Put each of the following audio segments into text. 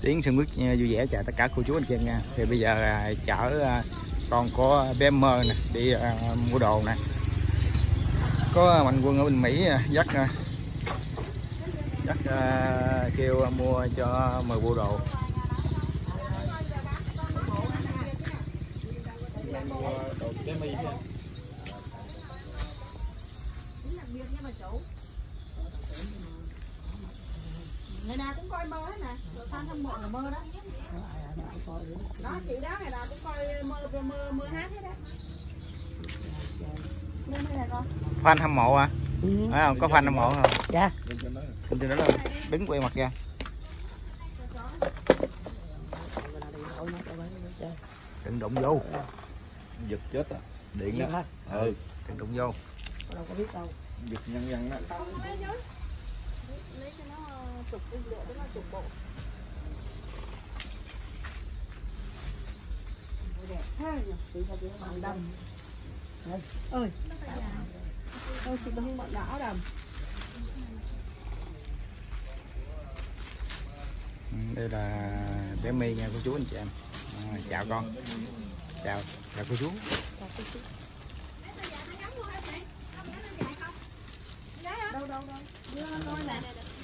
Tiến Sơn Quyết vui vẻ chào tất cả cô chú anh chị em nha. Thì bây giờ chở con của BM nè đi mua đồ nè. Có Mạnh Quân ở bên Mỹ dắt kêu mua cho 10 bộ đồ. Ngày nào cũng coi mơ hết nè, rồi fan hâm mộ là mơ đó. Đó chị đó ngày nào cũng coi mơ hát hết đó. Lên đây này con. Fan hâm mộ à? Phải không? Có fan hâm mộ không? Dạ. Trên đó là đứng quay mặt ra. Đừng đụng vô. Giật chết à. Điện đó. Ừ, Đừng đụng vô. Đâu có biết đâu. giật nhăn đó. Lấy cho nó chụp cái lựa cho nó chụp bộ. Đẹp thế nhỉ? Chị cho chị bằng đầm. Ơi. Ôi chị không bọn áo đầm. Đây là bé My nha cô chú anh chị em. Chào con. Chào cô chú. Đâu đâu. Coi nè.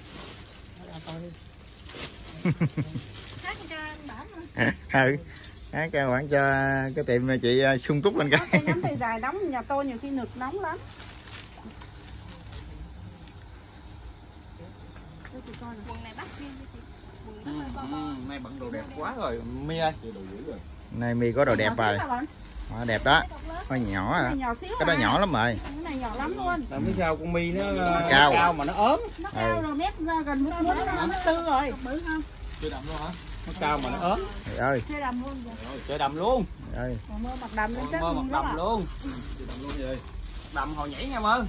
Hát cho bản mà. Ừ. Hát cái quản cho cái tiệm chị sung túc lên cái. Cái nắm tay dài nóng, nhà tôi nhiều khi nực nóng lắm. Quần này bắt riêng cho chị. Nay bận đồ đẹp quá rồi My ơi. Nay My có đồ đẹp rồi. Đẹp đó. Nó nhỏ à. Cái đó nhỏ lắm rồi. Cái này nhỏ lắm luôn. Tại biết sao con My nó cao mà nó ốm. Nó cao rồi mét gần mét tư rồi. Bự không? Chơi đầm luôn hả? Nó cao mà nó ốm. Trời ơi. Chơi đầm luôn vậy. Chơi đầm luôn. Trời ơi. Mơ mặt đầm lên Mơ mặt đầm luôn. Chơi đầm luôn vậy. Đầm hồi nhảy nha Mơ.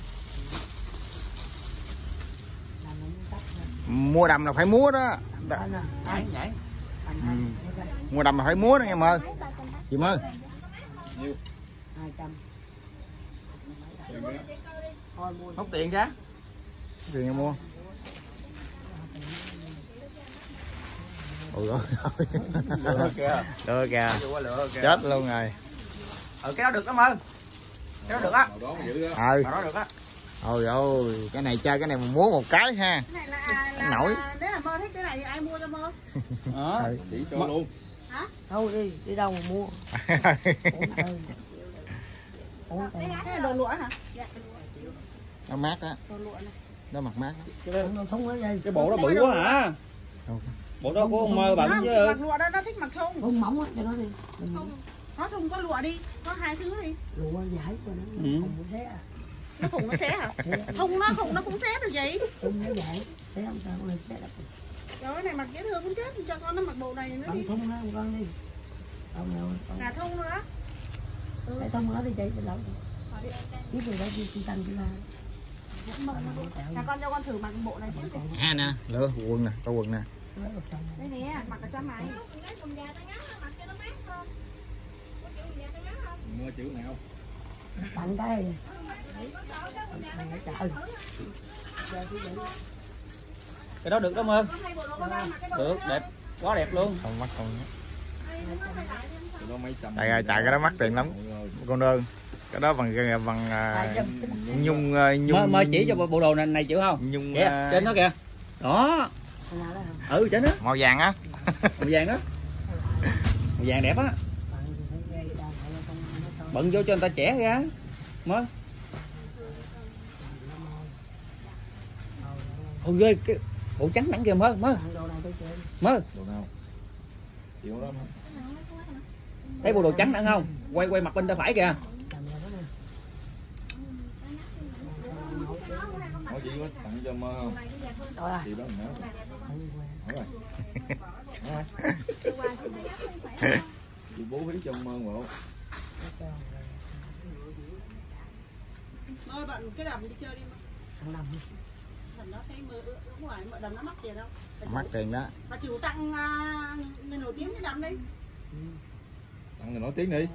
Mua đầm là phải múa đó. Nhảy. Mua đầm là phải múa đó nghe Mơ. Chị Mơ. Nhiêu? 200. Hốt tiền ra. Tiền em mua. Ôi ơi. Lựa kìa. Lựa kìa. Chết luôn rồi. Cái đó được đó Mơ. Cái đó được á. Ừ. Đó được á. Ôi ôi, cái này chơi cái này mà múa một cái ha. Cái này là nổi. Nếu là Mơ thích cái này thì ai mua cho Mơ? Chỉ cho luôn. Hả? Thôi đi đâu mà mua. Cái này đồ lụa hả? Dạ. Nó mát đó. Đồ lụa này. Nó mặt mát. Cái bộ đó bự quá hả? Bộ đó của ông Mơ bận chứ. Mặc lụa đó nó thích mặc thun. Thun mỏng á cho nó đi. Có thun có lụa đi, có hai thứ đi. Lụa giải cho nó không xé à. Nó khủng nó xé hả? Thun nó cũng xé được gì? Thun nó giải, xé không sao nó xé được. Trời ơi này mặc dễ thương cũng chết, cho con nó mặc bộ này nữa đi. Thun nó con đi. Cả thun nữa. Cái thun nó đi chạy trên lẩu. Biết rồi đó chị Tăng chị la. Là con cho con thử mặc bộ này trước đi. Nè, lựa quần nè, có quần nè. Đây nè, mặc ở trong này. Mua chữ nào? Tặng cái. Cái đó được đó Mơ. Được, đẹp. Quá đẹp luôn. Không mắc con nhé. Cái đó mấy trăm. Tại cái đó mắc tiền lắm. Con đơn. Cái đó bằng nhung Mơ chỉ cho bộ đồ này chịu không? Nhung kìa, trên đó kìa. Đó. Trên đó. Màu vàng á. Màu vàng đó. Màu vàng đẹp á. Bận vô cho người ta trẻ ra. Mơ. Ôi ghê, cái bộ trắng đẳng kìa Mơ. Mơ. Đồ nào? Chịu đó. Thấy bộ đồ trắng đẳng không? Quay mặt bên tay phải kìa. Có gì quá tặng cho Mơ không? Chị đó nữa. Chị bố phí cho Mơ bộ. Mơ bạn cái đầm đi chơi đi mà. Đầm đó thấy mơ ở ngoài mà đầm nó mắc tiền đâu? Mắc tiền đó. Mà chủ tặng người nổi tiếng cái đầm đi. Tặng người nổi tiếng đi.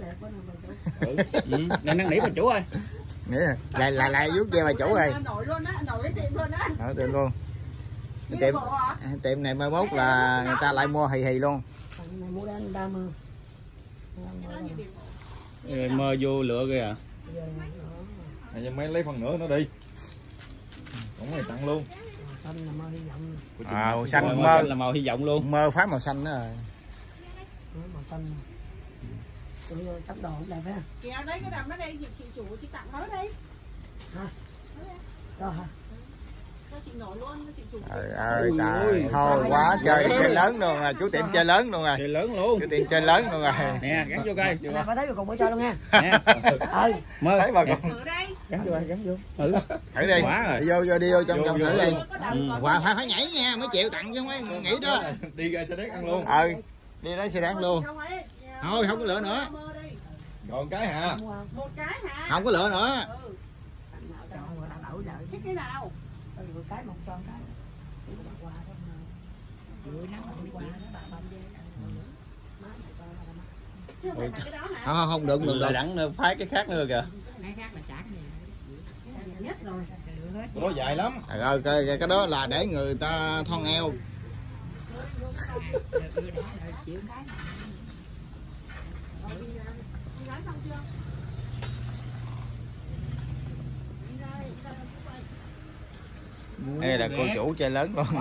Nên năn nỉ bà chủ ơi. Nghĩa lại vuốt ve bà chủ ơi. Nổi luôn á, nổi cái tiệm luôn á. Nổi tiền luôn. tiệm này mai mốt là người ta lại mua hì luôn. Này mua ra người ta mơ. Mơ vô lựa kìa. Này mấy lấy phần nữa nó đi. Cũng này tặng luôn. Xanh là mơ hy vọng. Màu xanh mơ là màu hy vọng luôn. Mơ phá màu xanh đó rồi. Màu xanh. Sắp đồ cũng đẹp phải không? Kìa đấy cái đầm nó đây chị chủ chị tặng nó đây. Hả? Đó hả? Cho chị nổi luôn, chị chủ. Trời ơi trời, thôi quá chơi chơi lớn luôn rồi, chú tiệm chơi lớn luôn rồi. Chơi lớn luôn. Chú tiệm chơi lớn luôn rồi. Nè, gắn vô cây. Nè, bà thấy bà cùng bữa cho luôn nha. Nè. Mơ thấy bà cùng. Thử đây. Gắn vô, gắn vô. Thử. Thử đi. Đi vô đi vô trong thử đi. Wow, Phải nhảy nha, mới chịu tặng chứ không phải nghĩ đó. Đi ra xe đét ăn luôn. Đi lấy xe đét luôn. Thôi không có lựa nữa. Còn cái hả? Một cái hả? Không có lựa nữa. Thích cái nào? Cái một con cái. Không được được. Đặng phái cái khác nữa kìa. Nhất rồi. Nó dài lắm. Trời ơi cái đó là để người ta thon eo. Đây là cô chủ chơi lớn luôn.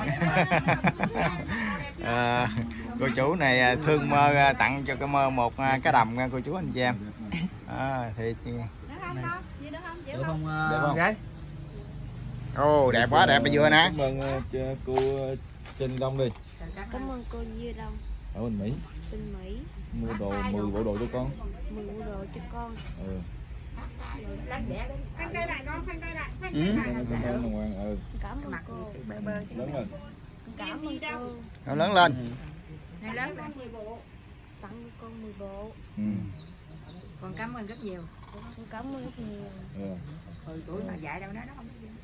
Cô chủ này thương Mơ tặng cho cái Mơ một cái đầm nha cô chú anh chị em. Thì Được không gái? Ồ đẹp quá, đẹp bà vừa nè. Cảm ơn cô Trinh Đông đi. Cảm ơn cô Dưa Đông Ở bên Mỹ. bên Mỹ Mua đồ 10 bộ đồ cho con. 10 bộ đồ cho con. Phanh tay lại con, phanh tay lại. Cảm ơn Hoàng. Cảm ơn cô. Lớn lên. Cảm ơn cô. Nó lớn lên. Này lớn lên 10 bộ. Tặng con 10 bộ. Con cảm ơn rất nhiều. Con cảm ơn rất nhiều. Hồi tuổi mà dạy đâu đó nó không biết gì.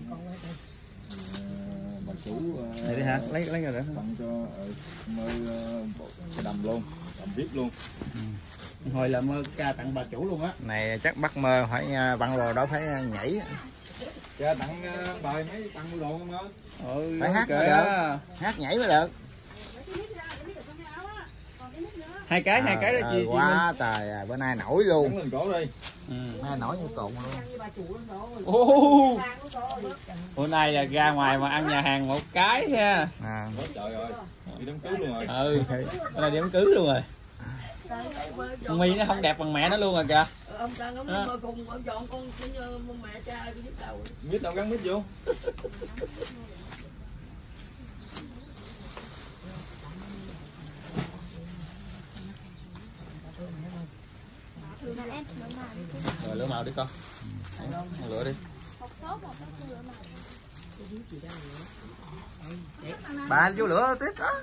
Bà chủ Này đi hả? Lấy rồi đó. Tặng cho Mơ cái đầm luôn, đầm VIP luôn. Hồi là Mơ ca tặng bà chủ luôn á. Này chắc bắt Mơ phải băng đồ đó phải nhảy. Cha tặng bài mấy tặng đồ không đó. Phải hát mới được. Hát nhảy mới được. Hai cái đó chị. Quá trời bữa nay nổi luôn. Lên cổ đi. Nay nổi như cồn luôn. Bữa nay là ra ngoài mà ăn nhà hàng một cái ha. Trời ơi. Đi đám cưới luôn rồi. Bữa nay đi đám cưới luôn rồi. Con My nó không đẹp bằng mẹ nó luôn rồi kìa. Ông Trần ông nói cùng ông chọn con mẹ cha tôi giúp đầu. Mít đâu gắn mít vô. Rồi lửa màu đi con. Lửa đi. Bà vô lửa tiếp đó.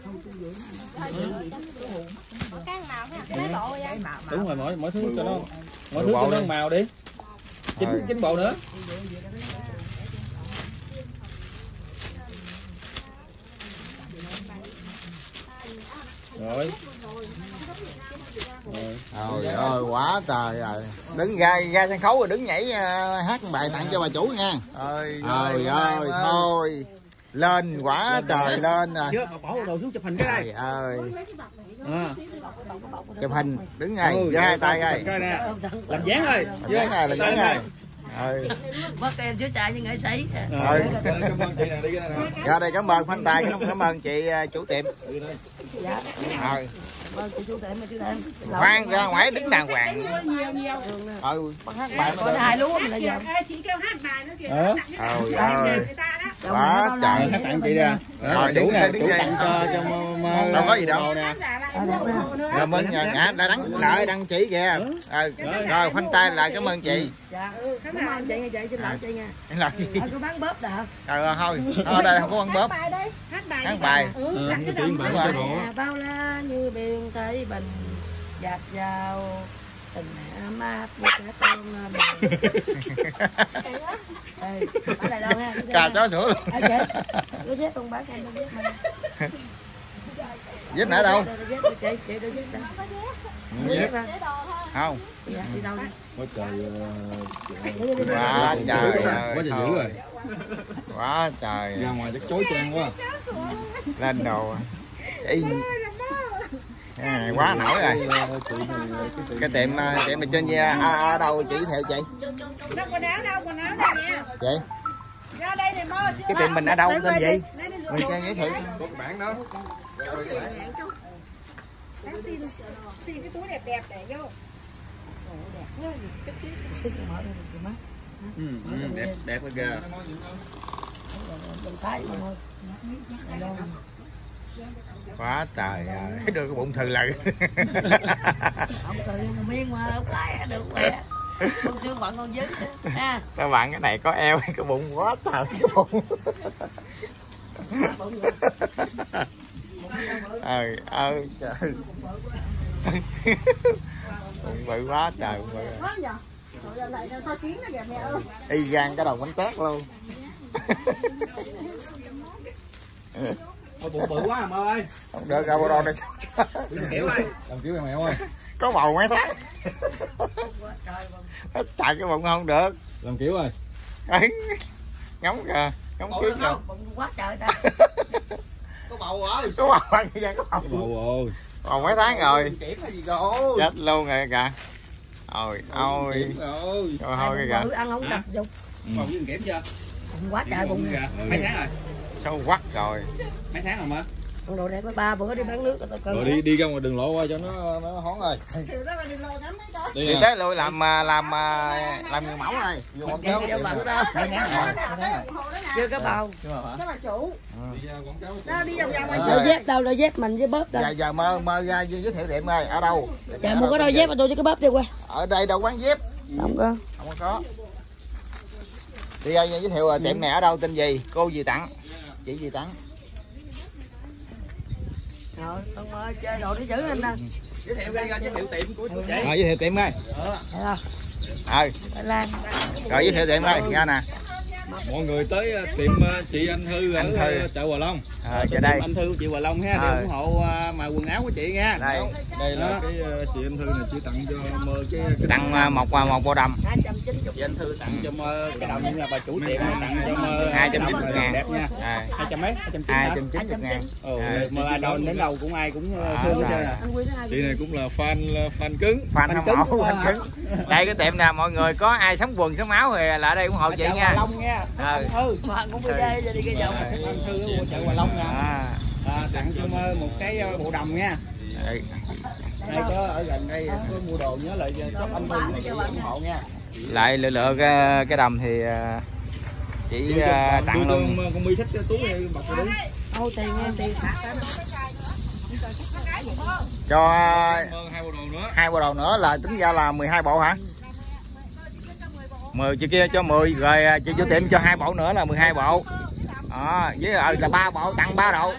Cái màu ha, mấy bộ vậy? Đúng rồi, mỗi thứ cho nó cho nó màu đi. Chín bộ nữa. Rồi. Trời ơi quá trời rồi. Đứng ra sân khấu rồi đứng nhảy hát bài tặng cho bà chủ nha. Trời ơi thôi. Lên quá trời lên rồi. Chưa bỏ đồ xuống chụp hình cái đây. Trời ơi. Chụp hình đứng ngay, giơ hai tay ngay. Làm dáng thôi. Làm dáng ngay. Mất em chứ chạy như nghệ sĩ. Cảm ơn chị nè, đi cái này nè. Ra đây cảm ơn khoanh tay, cảm ơn chị chủ tiệm. Dạ. Vâng, chị chủ tiệm mà chú thêm. Khoan ra ngoài đứng đàng hoàng. Bắt hát bài có hai lúa mình lại giờ. Chị kêu hát bài nữa kìa. Trời ơi. Người ta đó. Quá trời. Hát tặng chị ra. Rồi đứng đây, Chủ tặng cho Mơ. Đâu có gì đâu. Nè. Rồi mình đợi đăng chỉ kìa. Rồi khoanh tay lại cảm ơn chị. Dạ. Cảm ơn chị nha, chị xin lỗi chị nha. Là gì? Có bán bóp được. Trời ơi thôi. Ở đây không có ăn bóp. Hát bài. Bao la như biển Thái Bình dạt vào tình ấm áp như cả con bè. Ở đây đâu nha. Cà chó sữa luôn. Ở chị. Có dép con bác em có dép mà. Dép nãy đâu? Chị đâu dép đâu. Dép không? Dạ, đi đâu đi. Quá trời. Quá trời ơi. Quá trời dữ rồi. Quá trời. Ra ngoài chắc chói trang quá. lên đồ y quá nổi rồi. Cái tiệm này trên ở đâu chị theo chị? Đâu quần áo đâu, quần áo đây nè. Chị Ra đây này mơ. cái tiệm mình ở đâu tên gì? Mình cho giới thiệu. Có cái bảng đó. Xin cái túi đẹp đẹp để vô. Đẹp đẹp quá kìa. Quá trời ơi, đưa cái bụng thừ lại. Ông cười miên mà ông lái được khỏe. Con xương bận con dính ha. Các bạn cái này có eo cái bụng quá trời cái bụng. Ơi trời. Bụng bự quá trời bụng bự. Y gan cái đầu bánh tét luôn. Bụng bự quá mà ơi. Không được ra bộ đồ này sao? Làm kiểu mèo ơi. Có bầu mấy tháng. Chạy cái bụng không được. Làm kiểu ơi. Ngóng kìa, ngóng trước kìa. Bụng quá trời ta. Có bầu rồi. Có bầu ăn cái có bầu. Bầu. Bầu mấy tháng rồi. Kiểm hay gì rồi. Chết luôn rồi kìa. Ôi ôi. Rồi. Rồi thôi kìa. Bự ăn không đập dục. Bầu với kiểm chưa? Bụng quá trời bụng. Mấy tháng rồi? Sâu quắc rồi. Mấy tháng rồi mà. Con đồ đẹp 3 bữa đi bán nước tao Rồi đi ra ngoài đường lộ qua cho nó hón rồi. Đi tới lùi làm người mẫu này. Vô quảng cáo chưa bận đâu. Chưa có bầu. Cái bà chủ. Đó đi vòng vòng ngoài Đôi dép đâu, đôi dép mình với bóp đâu. Giờ mơ ra giới thiệu tiệm ơi, ở đâu? Dạ mua cái đôi dép mà tôi cho cái bóp đi qua. Ở đây đâu quán dép. Không có. Không có. Đi ơi giới thiệu tiệm này ở đâu, tên gì? Cô gì tặng? Chị gì tặng? Rồi, con ơi chơi đồ đi giữ anh ta. Giới thiệu ra giới thiệu tiệm của chị. Giới thiệu tiệm ơi. Thái Lan. Rồi giới thiệu tiệm ơi, ra nè. Mọi người tới tiệm chị Anh Thư ở chợ Hòa Long. Giờ đây. Anh Thư của chị Hòa Long ha, để ủng hộ mà quần áo của chị nha. Đây là cái chị Anh Thư này chị tặng cho Mơ cái tặng một bộ đầm. 290. Chị Anh Thư tặng cho Mơ cái đồng như là bà chủ tiệm này tặng cho Mơ 290 ngàn. đẹp nha. 200 mấy? 290 ngàn. Mơ ai đâu đến đâu cũng ai cũng thương hết trơn à. chị này cũng là fan cứng. Fan hâm mộ, fan cứng. Đây cái tiệm nè, mọi người có ai sống quần sống áo thì là ở đây ủng hộ chị nha. Long nha. Mà cũng đi đây đi cái vòng. Anh Thư của chợ Hòa Long nha. Tặng cho Mơ một cái bộ đầm nha. Đây có ở gần đây có mua đồ nhớ lại shop Anh Thư này ủng hộ nha. Lại lựa cái đầm thì chị tặng luôn. Con My thích cái túi này bọc đi. Ô tiền nha, tiền. Cho hai bộ đồ nữa là tính ra là 12 bộ hả? 10 chị kia cho 10 rồi chị chủ tiệm cho 2 bộ nữa là 12 bộ. Với là 3 bộ tặng 3 độ.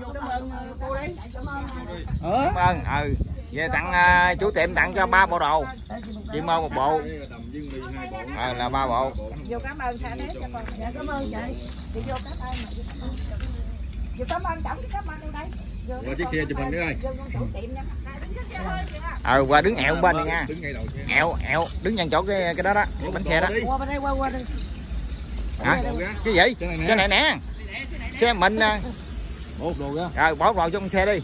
Cảm ơn. Vậy tặng chủ tiệm tặng cho 3 bộ đồ. Chị Mơ 1 bộ. Là 3 bộ. Vô cảm ơn Thanh hết cho con. Dạ cảm ơn chị. Chị vô cảm ơn. Vô cảm ơn chồng, cảm ơn đây. Qua chiếc xe chụp hình nữa ơi. Qua đứng ẹo bên này nha. Ẹo đứng dàn chỗ cái đó đó, bánh xe đó. Qua bên đây qua đi. Hả? Cái gì? Xe này nè. Xe mình nè. Bốt đồ ra. Rồi bỏ vào trong xe đi.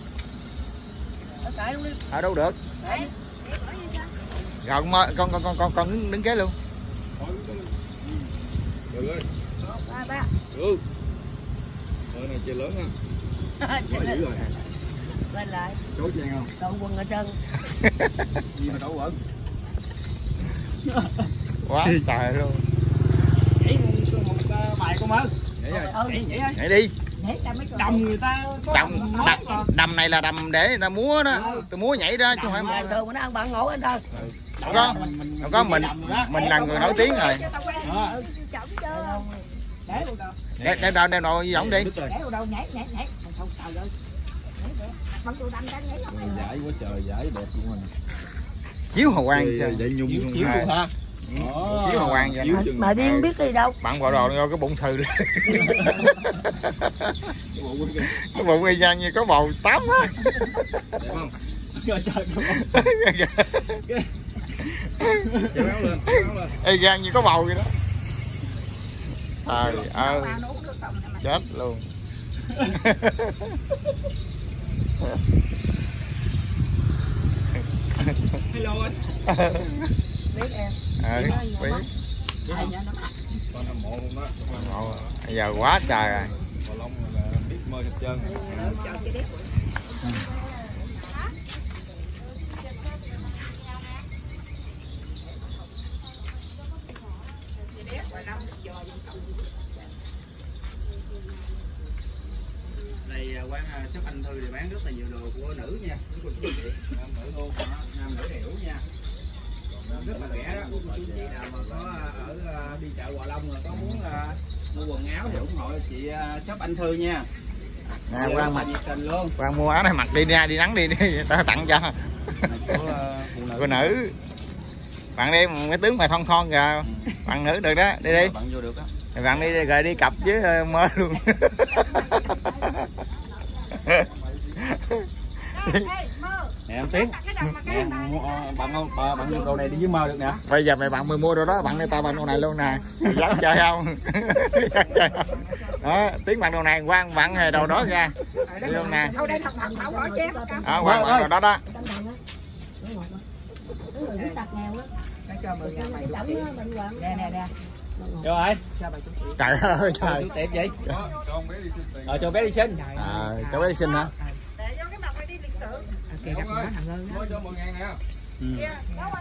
Ở đâu được. Rồi con đứng kế luôn. Được ơi. Ba. Được. Rồi này chơi lớn ha. Quá dữ rồi. Lên lại. Chối chị không? Đậu quần ở chân. Gì mà đậu quần? Quá trời luôn. Nhảy một bài của Mơ. Nhảy đi. Đầm người ta có Đầm này là đầm để người ta múa đó. Tôi múa nhảy đó chứ không phải thường mà nó ăn bạn ngủ anh thôi. Không có mình là người nổi tiếng rồi. Đem đồ đi võng đi. Giải quá trời, giải đẹp luôn anh. Chiếu Hồ Quang. Giải nhung luôn ha. Chiếu Hồ Quang vậy. Mà đi không biết đi đâu. Bạn bộ đồ vô cái bụng thừ. Cái bụng y chang như có bầu 8 á. Đẹp không? Trời trời. Kéo áo lên. Y chang như có bầu vậy đó. Trời ơi. Chết luôn. Hello anh. Biết em. Biết. Con hâm mộ luôn đó. Bây giờ quá trời rồi. Bò lông là biết mơ hết trơn. Đây quán shop anh Thư thì bán rất là nhiều đồ của nữ nha, nam nữ luôn, nam nữ hiểu nha, rất là rẻ đó. Cô chú chị nào mà có ở đi chợ Hòa Long mà có muốn mua quần áo thì ủng hộ chị shop anh Thư nha. Nè Quang mặc, nhiệt tình luôn. Quang mua áo này mặc đi nha, đi nắng đi tao tặng cho. Cô nữ. Bạn đi cái tướng mày thon thon kìa. Bạn nữ được đó, đi đi. Bạn vô được á. Bạn đi rồi đi cặp với mơ luôn. Nè em Tiến. Nè, bạn mua đồ này đi với Mơ được nè. Bây giờ mày bạn mày mua đồ đó, bạn đi tao bạn đồ này luôn nè. Dám chơi không? Đó, Tiến bạn đồ này, Quang bạn đồ đó ra. Đi luôn nè. Đó, Quang bạn đồ đó đó. Rồi. Trời ơi trời. Chú tiệm gì? Cho bé đi xin tiền. Cho bé đi xin. Cho bé đi xin hả? Kìa đặt nó thằng ơn Mới cho 10.000 nè.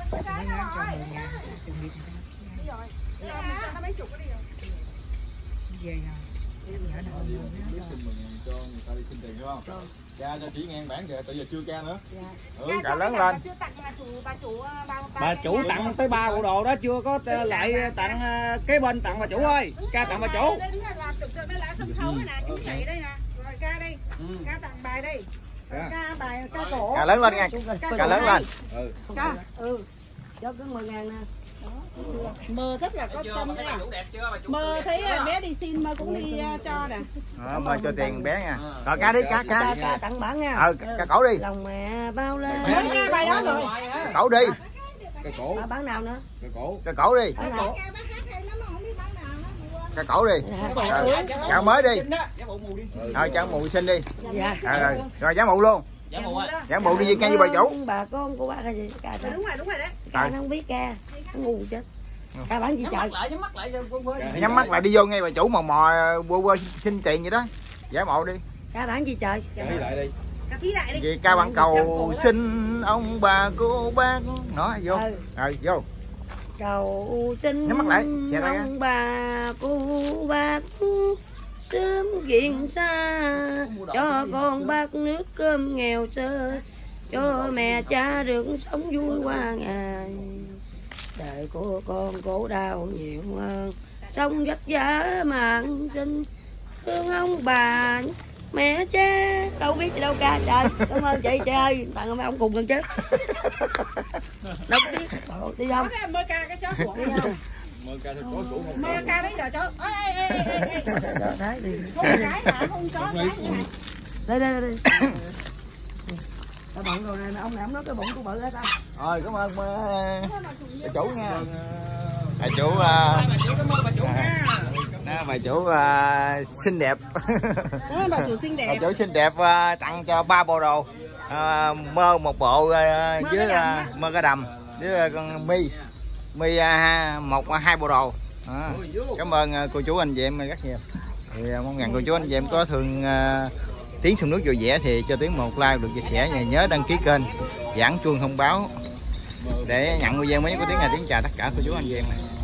về rồi. Biết xin 10.000 cho người ta đi xin tiền đúng không? Cha cho chỉ ngang bản kìa, tự giờ chưa ca nữa. Cả lớn lên. Bà chủ tặng tới 3 bộ đồ đó chưa có lại tặng kế bên tặng bà chủ ơi. Ca tặng bà chủ. Ca tặng bài đây. Ca bài ca cổ. Cả lớn lên nha. Cả lớn lên. Ca. Cho cứ 10.000 nè. Mơ rất là có tâm đấy à. Mơ thấy bé đi xin Mơ cũng đi cho nè. Mơ cho tiền bé nha. Rồi cá đi cá. Ca tặng bản nha. Cá cổ đi. Lòng mẹ bao la. Mới nghe bài đó rồi. Cổ đi. Cái cổ. Bán nào nữa? Cái cổ. Cá cổ đi. Bán nào? Cá cổ đi. Chào mới đi. Rồi chào mụ xin đi. Dạ. Rồi giá mụ luôn. Giá mụ đi ngay với bà chủ. Bà con của bác hay gì? Ca Đúng rồi đấy. nó không biết ca. Nó ngu chết. Ca bán gì trời? Nhắm mắt lại đi vô ngay bà chủ mò quơ xin tiền vậy đó. Giả mộ đi. Ca bán gì trời? Đi lại đi. Vì ca bằng cầu xin ông bà cô bác. Nó vô. Rồi vô. Cầu xin Nhắm mắt lại, xe tay ông bà cô bác sớm kiện xa, cho con bác nước cơm nghèo sơ, cho mẹ cha được sống vui qua ngày. Đời của con khổ đau nhiều hơn, sống vất vả mạng sinh, thương ông bà mẹ cha. Đâu biết gì đâu ca trời. Cảm ơn chị ơi, tặng mấy ông cùng gần chết. Đâu biết đi không? Mơ ca cái chó của. Mơ ca thì có chủ không. Mơ ca đấy giờ chó. Ê. Đấy đi. Không cái hả? Không chó cái này. Đây. Cái bụng đồ này ông này ông nói cái bụng của bự đó ta. Rồi cảm ơn bà chủ nha. Bà chủ bà chủ xinh đẹp. Bà chủ xinh đẹp. Bà chủ xinh đẹp tặng cho 3 bộ đồ. Mơ một bộ với mơ cá đầm với con mi 2 bộ đồ. Cảm ơn cô chú anh chị em rất nhiều. Thì mong rằng cô chú anh chị em có thường Tiến Sông Nước vui vẻ thì cho Tiến một like, được chia sẻ và nhớ đăng ký kênh, giảng chuông thông báo để nhận video mới của Tiến. Tiến chào tất cả cô chú anh chị em.